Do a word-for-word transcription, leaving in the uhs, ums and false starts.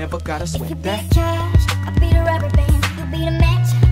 never gotta If you sweat be that. the cash, I'll be the rubber band. You be the match,